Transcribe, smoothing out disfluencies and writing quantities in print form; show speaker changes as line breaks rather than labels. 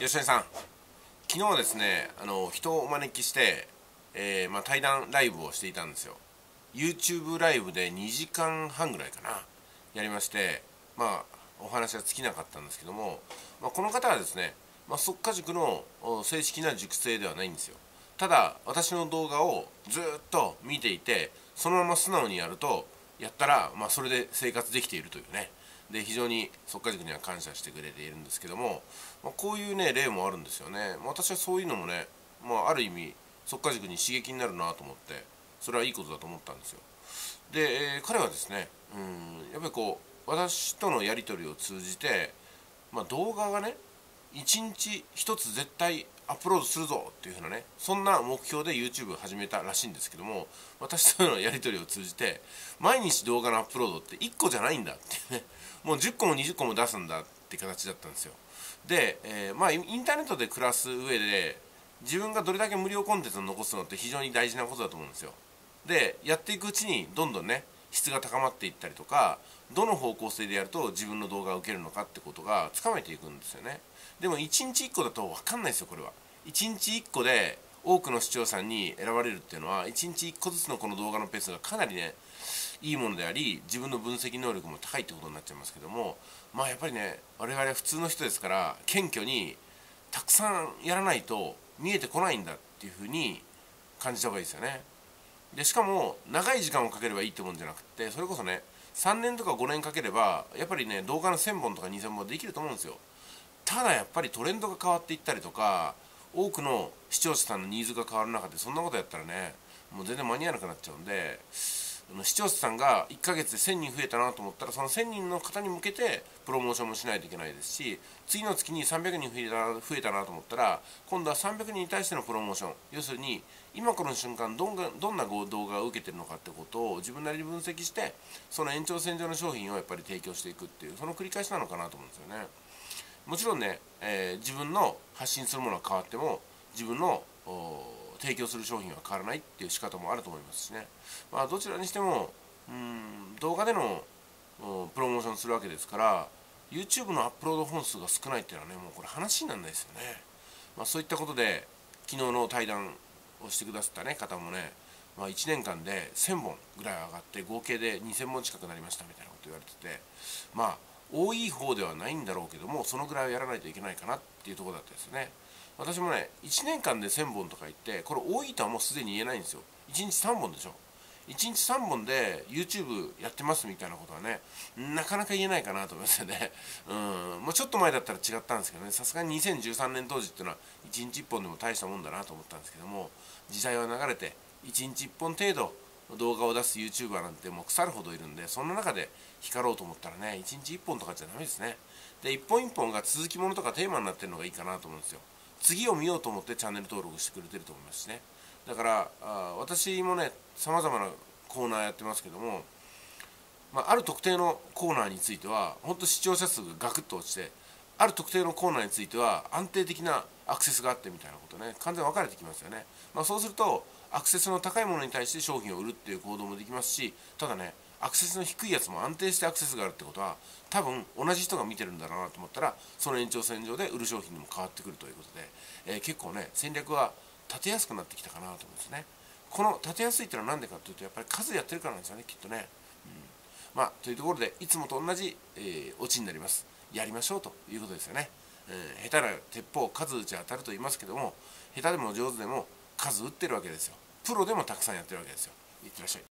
吉根さん、昨日はですね、人をお招きして、対談ライブをしていたんですよ。 YouTube ライブで2時間半ぐらいかなやりまして、お話は尽きなかったんですけども、この方はですね、速稼塾の正式な塾生ではないんですよ。ただ私の動画をずっと見ていて、そのまま素直にやるとやったら、それで生活できているというね、で非常に速稼塾には感謝してくれているんですけども、こういうね例もあるんですよね。私はそういうのもね、ある意味速稼塾に刺激になるなと思って、それはいいことだと思ったんですよ。で、彼はですね、やっぱり私とのやり取りを通じて、動画がね1日1つ絶対アップロードするぞっていう風なね、そんな目標で YouTube を始めたらしいんですけども、私とのやり取りを通じて、毎日動画のアップロードって1個じゃないんだっていうね、もう10個も20個も出すんだって形だったんですよ。で、インターネットで暮らす上で自分がどれだけ無料コンテンツを残すのって非常に大事なことだと思うんですよ。でやっていくうちにどんどんね質が高まっていったりとか、どの方向性でやると自分の動画が受けるのかってことがつかめていくんですよね。でも1日1個だと分かんないですよ。これは1日1個で多くの視聴者に選ばれるっていうのは、1日1個ずつのこの動画のペースがかなりねいいものであり、自分の分析能力も高いってことになっちゃいますけども、やっぱりね我々は普通の人ですから、謙虚にたくさんやらないと見えてこないんだっていうふうに感じた方がいいですよね。でしかも長い時間をかければいいってもんじゃなくて、それこそね3年とか5年かければやっぱりね動画の1000本とか2000本できると思うんですよ。ただやっぱりトレンドが変わっていったりとか、多くの視聴者さんのニーズが変わる中でそんなことやったらね、もう全然間に合わなくなっちゃうんで、視聴者さんが1ヶ月で1000人増えたなと思ったら、その1000人の方に向けてプロモーションもしないといけないですし、次の月に300人増えたなと思ったら、今度は300人に対してのプロモーション、要するに今この瞬間どんな動画が受けてるのかってことを自分なりに分析して、その延長線上の商品をやっぱり提供していくっていう、その繰り返しなのかなと思うんですよね。もちろんね、自分の発信するものは変わっても、自分の提供する商品は変わらないっていう仕方もあると思いますしね。どちらにしても動画でのプロモーションするわけですから、 YouTube のアップロード本数が少ないっていうのはね、もうこれ話にならないですよね。そういったことで昨日の対談をしてくださった、方もね、1年間で1000本ぐらい上がって合計で2000本近くなりましたみたいなこと言われてて、多い方ではないんだろうけども、そのぐらいはやらないといけないかなっていうところだったですね。私もね1年間で1000本とか言って、これ多いとはもうすでに言えないんですよ。1日3本でしょ。1日3本で YouTube やってますみたいなことはね、なかなか言えないかなと思いますよね。もうちょっと前だったら違ったんですけどね、さすがに2013年当時っていうのは1日1本でも大したもんだなと思ったんですけども、時代は流れて1日1本程度動画を出す YouTuber なんてもう腐るほどいるんで、そんな中で光ろうと思ったらね、1日1本とかじゃダメですね。で、1本1本が続きものとかテーマになってるのがいいかなと思うんですよ。次を見ようと思ってチャンネル登録してくれてると思いますしね。だから私もねさまざまなコーナーやってますけども、ある特定のコーナーについては本当視聴者数がガクッと落ちて、ある特定のコーナーについては安定的なアクセスがあってみたいなことね、完全に分かれてきますよね。そうするとアクセスの高いものに対して商品を売るっていう行動もできますし、ただねアクセスの低いやつも安定してアクセスがあるってことは、多分同じ人が見てるんだろうなと思ったら、その延長線上で売る商品にも変わってくるということで、結構ね戦略は立てやすくなってきたかなと思うんですね。この立てやすいっていうのは何でかというと、やっぱり数やってるからなんですよね、きっとね。というところでいつもと同じ、オチになります。やりましょうということですよね。下手な鉄砲数打ち当たると言いますけども、下手でも上手でも数打ってるわけですよ。プロでもたくさんやってるわけですよ。いってらっしゃい。